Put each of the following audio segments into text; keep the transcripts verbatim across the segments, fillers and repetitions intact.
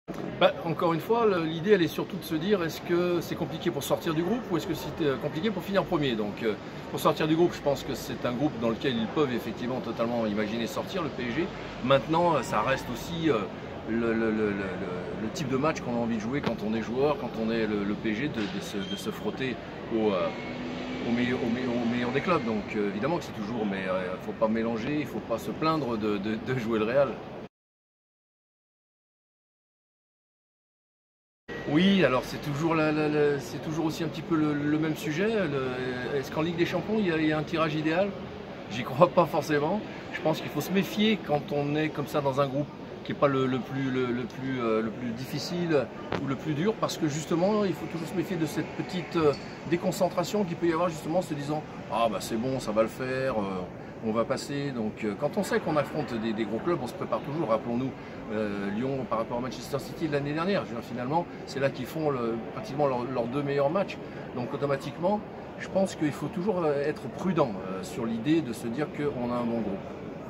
Bah, encore une fois, l'idée elle est surtout de se dire est-ce que c'est compliqué pour sortir du groupe ou est-ce que c'est compliqué pour finir premier. Donc euh, pour sortir du groupe, je pense que c'est un groupe dans lequel ils peuvent effectivement totalement imaginer sortir le P S G. Maintenant, ça reste aussi euh, le, le, le, le, le type de match qu'on a envie de jouer quand on est joueur, quand on est le, le P S G, de, de, se, de se frotter au, euh, au, meilleur, au, meilleur, au meilleur des clubs. Donc euh, évidemment que c'est toujours, mais il euh, ne faut pas mélanger, il ne faut pas se plaindre de, de, de jouer le Real. Oui, alors c'est toujours, la, la, la, c'est toujours aussi un petit peu le, le même sujet. Est-ce qu'en Ligue des Champions, il y, a, il y a un tirage idéal? J'y crois pas forcément. Je pense qu'il faut se méfier quand on est comme ça dans un groupe qui n'est pas le, le, plus, le, le, plus, euh, le plus difficile ou le plus dur, parce que justement, il faut toujours se méfier de cette petite euh, déconcentration qu'il peut y avoir justement en se disant « Ah bah c'est bon, ça va le faire euh, ». On va passer. Donc euh, quand on sait qu'on affronte des, des gros clubs, on se prépare toujours. Rappelons-nous euh, Lyon par rapport à Manchester City de l'année dernière. Je veux dire, finalement, c'est là qu'ils font le, pratiquement leurs leur deux meilleurs matchs. Donc automatiquement, je pense qu'il faut toujours être prudent euh, sur l'idée de se dire qu'on a un bon groupe.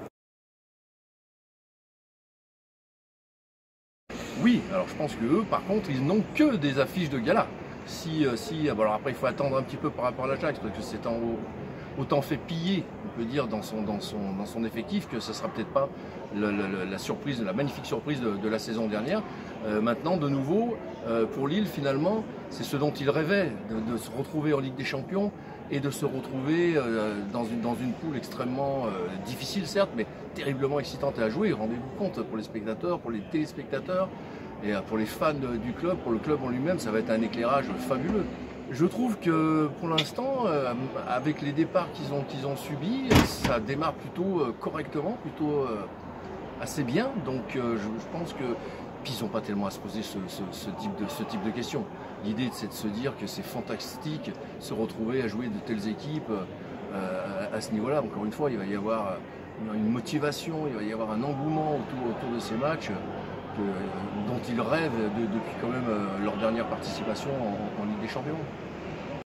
Oui, alors je pense que eux, par contre, ils n'ont que des affiches de gala. Si, euh, si, alors après, il faut attendre un petit peu par rapport à l'Ajax, parce que c'est en haut. Autant fait piller, on peut dire, dans son, dans son, dans son effectif, que ce ne sera peut-être pas le, le, la surprise, la magnifique surprise de, de la saison dernière. Euh, maintenant, de nouveau, euh, pour Lille, finalement, c'est ce dont il rêvait, de, de se retrouver en Ligue des Champions et de se retrouver euh, dans, une, dans une poule extrêmement euh, difficile, certes, mais terriblement excitante à jouer. Rendez-vous compte, pour les spectateurs, pour les téléspectateurs et pour les fans de, du club, pour le club en lui-même, ça va être un éclairage fabuleux. Je trouve que pour l'instant, euh, avec les départs qu'ils ont, qu'ils ont subis, ça démarre plutôt euh, correctement, plutôt euh, assez bien. Donc euh, je, je pense que puis ils n'ont pas tellement à se poser ce, ce, ce, type, de, ce type de questions. L'idée c'est de se dire que c'est fantastique se retrouver à jouer de telles équipes euh, à, à ce niveau-là. Encore une fois, il va y avoir une motivation, il va y avoir un engouement autour, autour de ces matchs. Que, dont ils rêvent de, depuis quand même euh, leur dernière participation en, en Ligue des Champions.